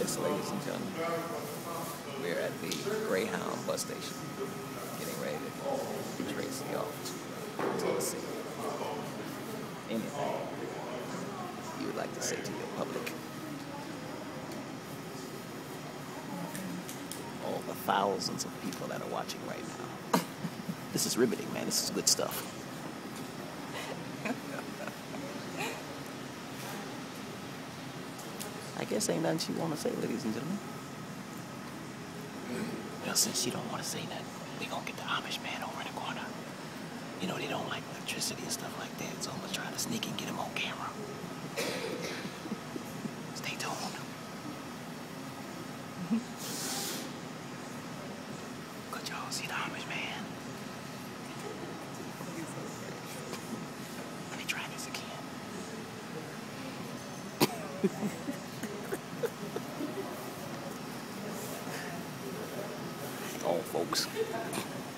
Yes, ladies and gentlemen, we're at the Greyhound bus station, getting ready to Tracy off to the city. Anything you would like to say to your public? All the thousands of people that are watching right now. This is riveting, man. This is good stuff. I guess ain't nothing she want to say, ladies and gentlemen. Well, since she don't want to say nothing, we gonna get the Amish man over in the corner. You know, they don't like electricity and stuff like that, so I'm gonna try to sneak and get him on camera. Stay tuned. Could y'all see the Amish man? Let me try this again. On, folks.